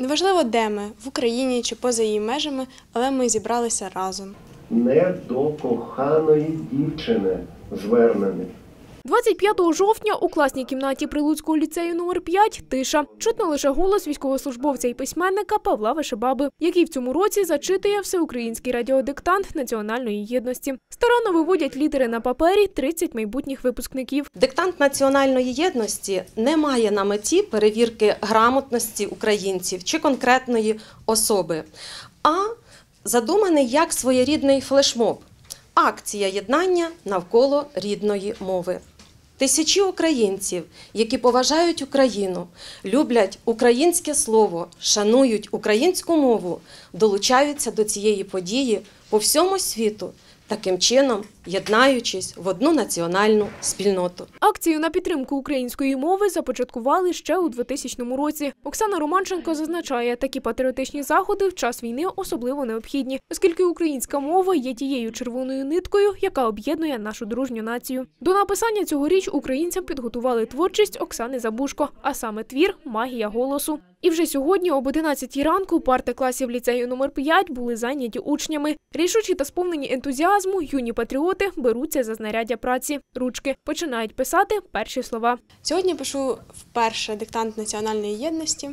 Неважливо, де ми, в Україні чи поза її межами, але ми зібралися разом. Не до коханої дівчини звернений. 25 жовтня у класній кімнаті Прилуцького ліцею номер 5 тиша. Чутно лише голос військовослужбовця і письменника Павла Вишебаби, який в цьому році зачитує всеукраїнський радіодиктант національної єдності. Старанно виводять літери на папері 30 майбутніх випускників. Диктант національної єдності не має на меті перевірки грамотності українців чи конкретної особи, а задуманий як своєрідний флешмоб – акція єднання навколо рідної мови. Тисячі українців, які поважають Україну, люблять українське слово, шанують українську мову, долучаються до цієї події по всьому світу, таким чином єднаючись в одну національну спільноту. Акцію на підтримку української мови започаткували ще у 2000 році. Оксана Романченко зазначає, такі патріотичні заходи в час війни особливо необхідні, оскільки українська мова є тією червоною ниткою, яка об'єднує нашу дружню націю. До написання цьогоріч українцям підготували творчість Оксани Забушко, а саме твір «Магія голосу». І вже сьогодні об 11 ранку парти класів ліцею номер 5 були зайняті учнями. Рішучі та сповнені ентузіазму юні патріоти беруться за знаряддя праці. Ручки починають писати перші слова. Сьогодні пишу вперше диктант національної єдності.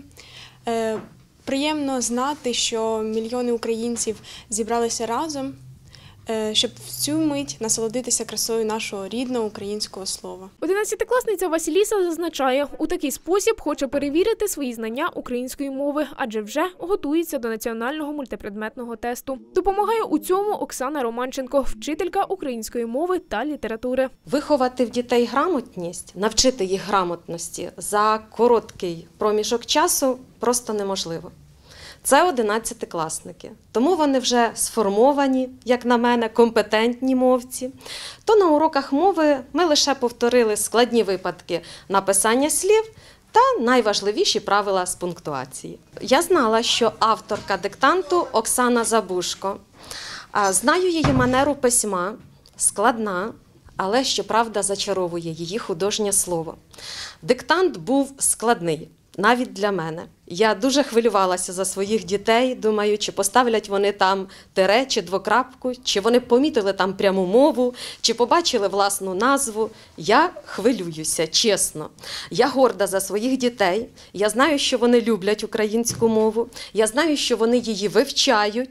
Приємно знати, що мільйони українців зібралися разом, щоб в цю мить насолодитися красою нашого рідного українського слова. 11-класниця Василіса зазначає, у такий спосіб хоче перевірити свої знання української мови, адже вже готується до національного мультипредметного тесту. Допомагає у цьому Оксана Романченко, вчителька української мови та літератури. Виховати в дітей грамотність, навчити їх грамотності за короткий проміжок часу просто неможливо. Це 11-класники, тому вони вже сформовані, як на мене, компетентні мовці. То на уроках мови ми лише повторили складні випадки написання слів та найважливіші правила з пунктуації. Я знала, що авторка диктанту Оксана Забушко. Знаю її манеру письма, складна, але, щоправда, зачаровує її художнє слово. Диктант був складний. Навіть для мене. Я дуже хвилювалася за своїх дітей, думаю, чи поставлять вони там тире чи двокрапку, чи вони помітили там пряму мову, чи побачили власну назву. Я хвилююся, чесно. Я горда за своїх дітей, я знаю, що вони люблять українську мову, я знаю, що вони її вивчають,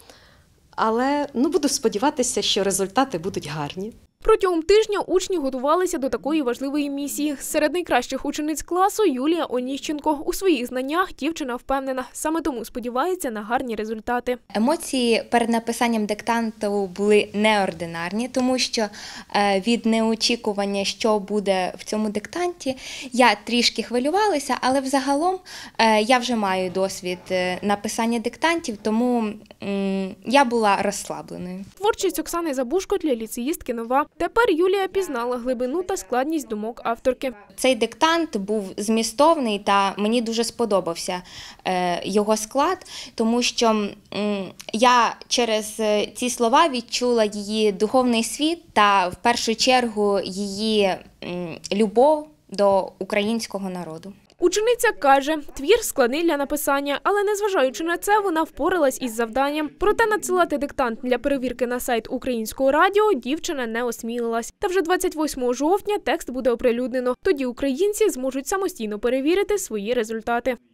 але буду сподіватися, що результати будуть гарні. Протягом тижня учні готувалися до такої важливої місії. Серед найкращих учениць класу Юлія Оніщенко. У своїх знаннях дівчина впевнена, саме тому сподівається на гарні результати. Емоції перед написанням диктанту були неординарні, тому що від неочікування, що буде в цьому диктанті, я трішки хвилювалася, але взагалом я вже маю досвід написання диктантів, тому я була розслабленою. Творчість Оксани Забушко для ліцеїстки нова. Тепер Юлія пізнала глибину та складність думок авторки. Цей диктант був змістовний та мені дуже сподобався його склад, тому що я через ці слова відчула її духовний світ та в першу чергу її любов до українського народу. Учениця каже, твір складний для написання, але незважаючи на це, вона впоралась із завданням. Проте надсилати диктант для перевірки на сайт Українського радіо дівчина не осмілилась. Та вже 28 жовтня текст буде оприлюднено. Тоді українці зможуть самостійно перевірити свої результати.